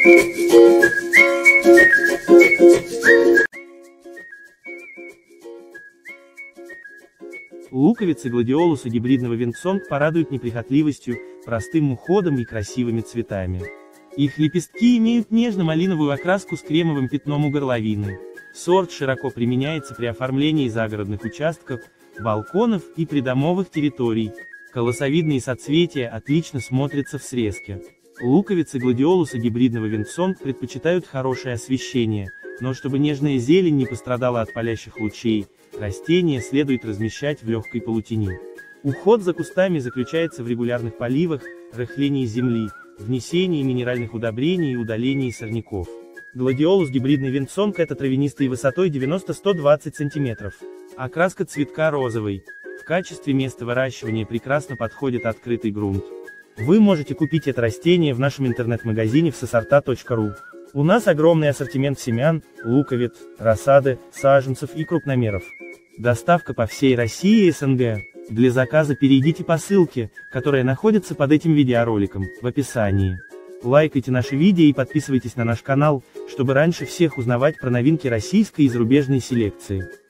Луковицы гладиолуса гибридного Винсонг порадуют неприхотливостью, простым уходом и красивыми цветами. Их лепестки имеют нежно-малиновую окраску с кремовым пятном у горловины. Сорт широко применяется при оформлении загородных участков, балконов и придомовых территорий. Колосовидные соцветия отлично смотрятся в срезке. Луковицы гладиолуса гибридного Винсонг предпочитают хорошее освещение, но чтобы нежная зелень не пострадала от палящих лучей, растения следует размещать в легкой полутени. Уход за кустами заключается в регулярных поливах, рыхлении земли, внесении минеральных удобрений и удалении сорняков. Гладиолус гибридный Винсонг — это травянистый высотой 90-120 см. Окраска цветка розовый. В качестве места выращивания прекрасно подходит открытый грунт. Вы можете купить это растение в нашем интернет-магазине всесорта.ру. У нас огромный ассортимент семян, луковиц, рассады, саженцев и крупномеров. Доставка по всей России и СНГ. Для заказа перейдите по ссылке, которая находится под этим видеороликом, в описании. Лайкайте наши видео и подписывайтесь на наш канал, чтобы раньше всех узнавать про новинки российской и зарубежной селекции.